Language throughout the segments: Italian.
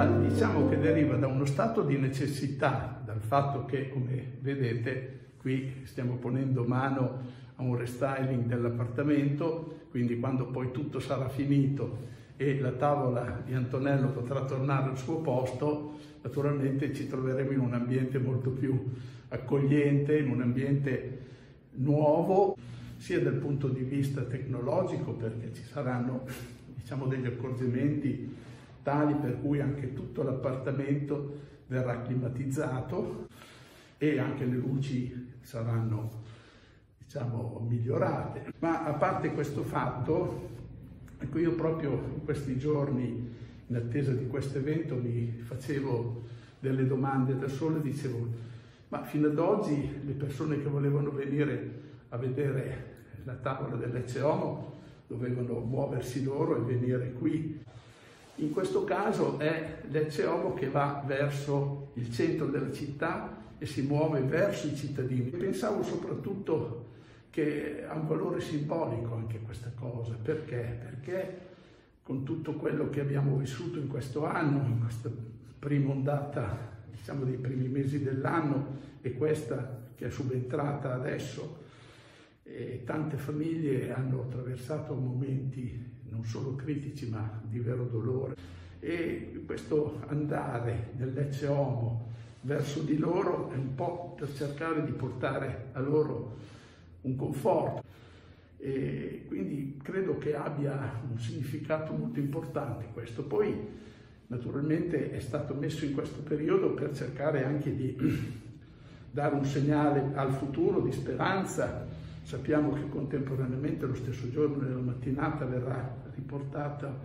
scelta, diciamo, che deriva da uno stato di necessità, dal fatto che, come vedete, qui stiamo ponendo mano a un restyling dell'appartamento, quindi quando poi tutto sarà finito e la tavola di Antonello potrà tornare al suo posto, naturalmente ci troveremo in un ambiente molto più accogliente, in un ambiente nuovo, sia dal punto di vista tecnologico, perché ci saranno, diciamo, degli accorgimenti tali per cui anche tutto l'appartamento verrà climatizzato e anche le luci saranno, diciamo, migliorate. Ma a parte questo fatto, ecco, io proprio in questi giorni, in attesa di questo evento, mi facevo delle domande da solo e dicevo: ma fino ad oggi le persone che volevano venire a vedere la tavola dell'Ecce Homo dovevano muoversi loro e venire qui. In questo caso è l'Ecce Homo che va verso il centro della città e si muove verso i cittadini. Pensavo soprattutto che ha un valore simbolico anche questa cosa. Perché? Perché con tutto quello che abbiamo vissuto in questo anno, in questa prima ondata, diciamo, dei primi mesi dell'anno, e questa che è subentrata adesso, tante famiglie hanno attraversato momenti non solo critici ma di vero dolore, e questo andare dell'Ecce Homo verso di loro è un po' per cercare di portare a loro un conforto, e quindi credo che abbia un significato molto importante questo. Poi naturalmente è stato messo in questo periodo per cercare anche di dare un segnale al futuro di speranza. Sappiamo che contemporaneamente lo stesso giorno nella mattinata verrà riportata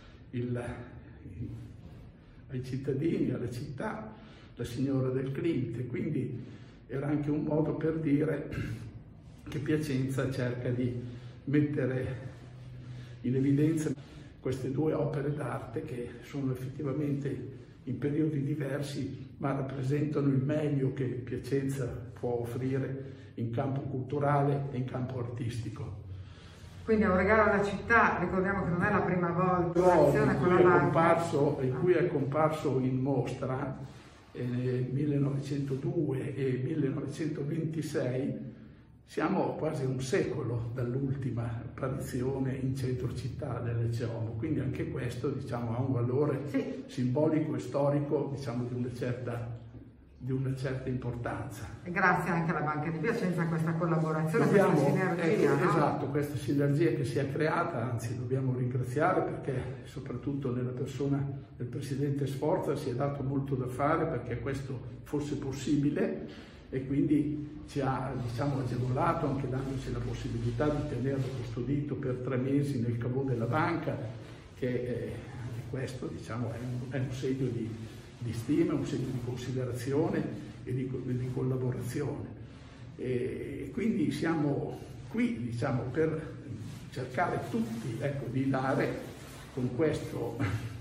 ai cittadini, alla città, la signora del Clint, quindi era anche un modo per dire che Piacenza cerca di mettere in evidenza queste due opere d'arte che sono effettivamente in periodi diversi, ma rappresentano il meglio che Piacenza può offrire in campo culturale e in campo artistico. Quindi è un regalo alla città. Ricordiamo che non è la prima volta in cui è comparso in mostra nel 1902 e 1926. Siamo quasi un secolo dall'ultima apparizione in centro città dell'Ecce Homo, quindi anche questo, diciamo, ha un valore simbolico e storico, diciamo, di una certa importanza. E grazie anche alla Banca di Piacenza a questa collaborazione, questa sinergia. Ecco, no? Esatto, questa sinergia che si è creata, anzi dobbiamo ringraziare, perché soprattutto nella persona del Presidente Sforza si è dato molto da fare perché questo fosse possibile, e quindi ci ha, diciamo, agevolato anche dandoci la possibilità di tenerlo custodito per 3 mesi nel caveau della banca, che questo, diciamo, è un segno di stima, un segno di considerazione e di collaborazione. E quindi siamo qui, diciamo, per cercare tutti, ecco, di dare con questo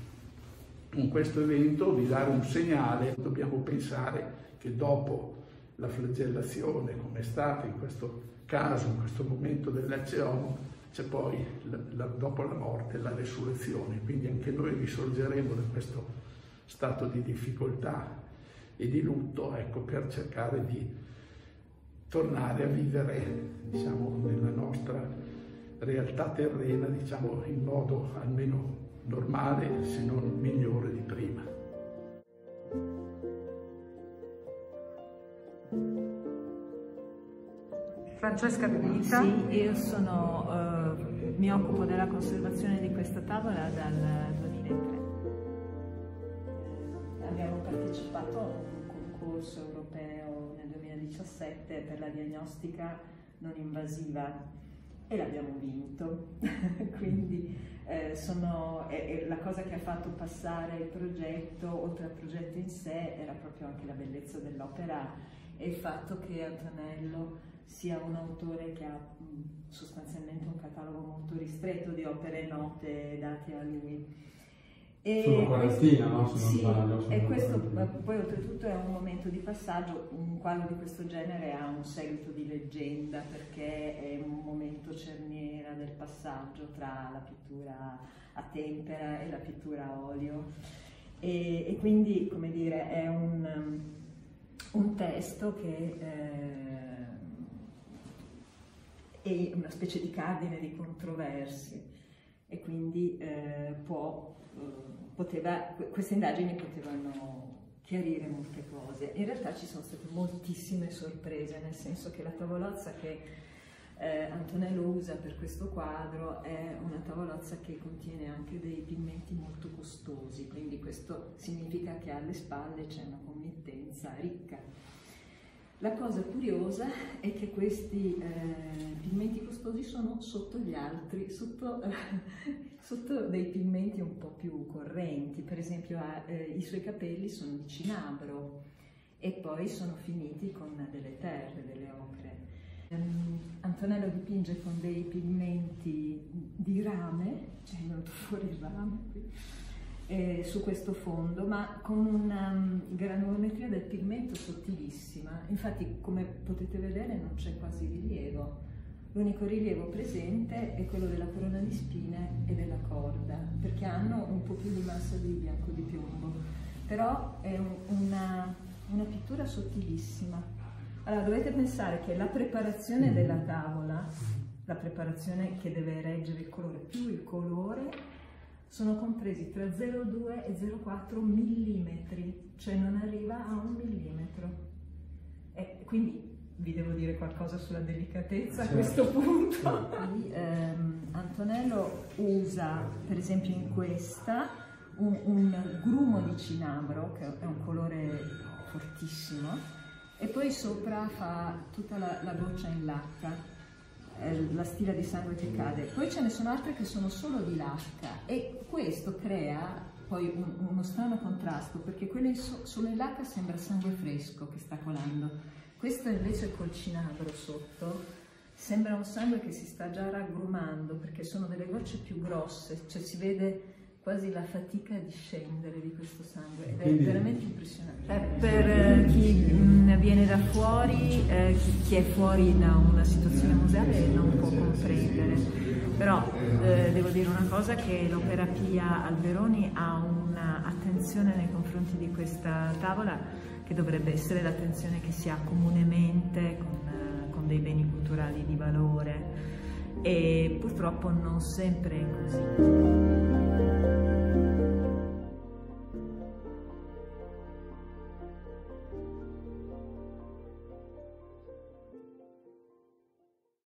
evento, di dare un segnale. Dobbiamo pensare che dopo la flagellazione, come è stata in questo caso, in questo momento dell'Ecce Homo, c'è poi, dopo la morte, la resurrezione. Quindi anche noi risorgeremo da questo stato di difficoltà e di lutto, ecco, per cercare di tornare a vivere, diciamo, nella nostra realtà terrena, diciamo, in modo almeno normale, se non migliore di prima. Francesca De Vita. Sì, io mi occupo della conservazione di questa tavola dal 2003. Abbiamo partecipato a un concorso europeo nel 2017 per la diagnostica non invasiva e l'abbiamo vinto. Quindi la cosa che ha fatto passare il progetto, oltre al progetto in sé, era proprio anche la bellezza dell'opera e il fatto che Antonello sia un autore che ha sostanzialmente un catalogo molto ristretto di opere note date a lui. Sono quarantina, no? Sì, e questo poi oltretutto è un momento di passaggio. Un quadro di questo genere ha un seguito di leggenda perché è un momento cerniera del passaggio tra la pittura a tempera e la pittura a olio. e quindi, come dire, è un testo che è una specie di cardine di controversie, e quindi queste indagini potevano chiarire molte cose. In realtà ci sono state moltissime sorprese, nel senso che la tavolozza che Antonello usa per questo quadro è una tavolozza che contiene anche dei pigmenti molto costosi, quindi questo significa che alle spalle c'è una committenza ricca. La cosa curiosa è che questi pigmenti costosi sono sotto gli altri, sotto dei pigmenti un po' più correnti. Per esempio i suoi capelli sono di cinabro e poi sono finiti con delle terre, delle ocre. Antonello dipinge con dei pigmenti di rame, c'è venuto fuori il rame qui, su questo fondo, ma con una granulometria del pigmento sottilissima. Infatti, come potete vedere, non c'è quasi rilievo. L'unico rilievo presente è quello della corona di spine e della corda, perché hanno un po' più di massa di bianco di piombo, però è una pittura sottilissima. Allora, dovete pensare che la preparazione della tavola, la preparazione che deve reggere il colore più il colore, sono compresi tra 0,2 e 0,4 millimetri, cioè non arriva a 1 millimetro. E quindi vi devo dire qualcosa sulla delicatezza a questo punto. Antonello usa, per esempio in questa, un grumo di cinabro, che è un colore fortissimo, e poi sopra fa tutta la goccia in lacca, la stilla di sangue che cade. Poi ce ne sono altre che sono solo di lacca, e questo crea poi uno strano contrasto, perché quelle solo in lacca sembra sangue fresco che sta colando. Questo invece col cinabro sotto sembra un sangue che si sta già raggrumando, perché sono delle gocce più grosse, cioè si vede quasi la fatica di scendere di questo sangue, ed è veramente impressionante. Per chi viene da fuori, chi è fuori da una situazione museale non può comprendere, però devo dire una cosa, che l'Opera Pia Alberoni ha un'attenzione nei confronti di questa tavola che dovrebbe essere l'attenzione che si ha comunemente con dei beni culturali di valore, e purtroppo non sempre è così.